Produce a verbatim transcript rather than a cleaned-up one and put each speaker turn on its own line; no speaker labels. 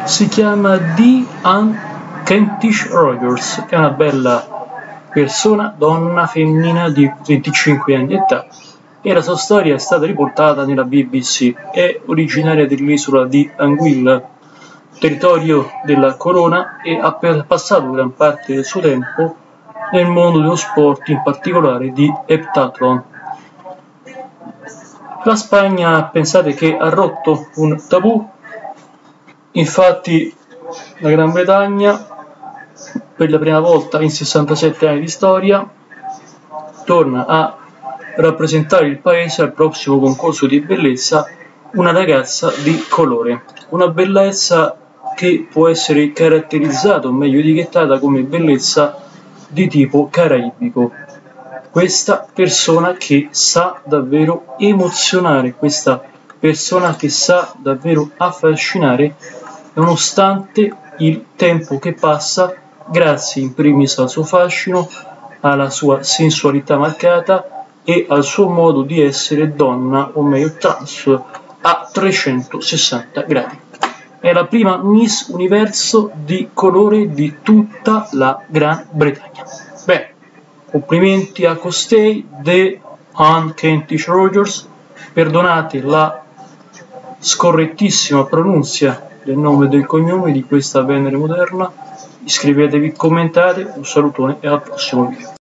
si chiama Dee Ann Kentish Rogers, è una bella persona, donna, femmina di venticinque anni di età, e la sua storia è stata riportata nella B B C. È originaria dell'isola di Anguilla, territorio della Corona, e ha passato gran parte del suo tempo nel mondo dello sport, in particolare di heptathlon. La Spagna, pensate che ha rotto un tabù, infatti la Gran Bretagna per la prima volta in sessantasette anni di storia torna a rappresentare il paese al prossimo concorso di bellezza una ragazza di colore, una bellezza che può essere caratterizzata o meglio etichettata come bellezza di tipo caraibico. Questa persona che sa davvero emozionare, questa persona che sa davvero affascinare nonostante il tempo che passa, grazie in primis al suo fascino, alla sua sensualità marcata e al suo modo di essere donna, o meglio trans, a trecentosessanta gradi. È la prima Miss Universo di colore di tutta la Gran Bretagna. Beh, complimenti a costei, Dee Ann Kentish Rogers, perdonate la scorrettissima pronuncia del nome e del cognome di questa Venere moderna, iscrivetevi, commentate, un salutone e al prossimo video.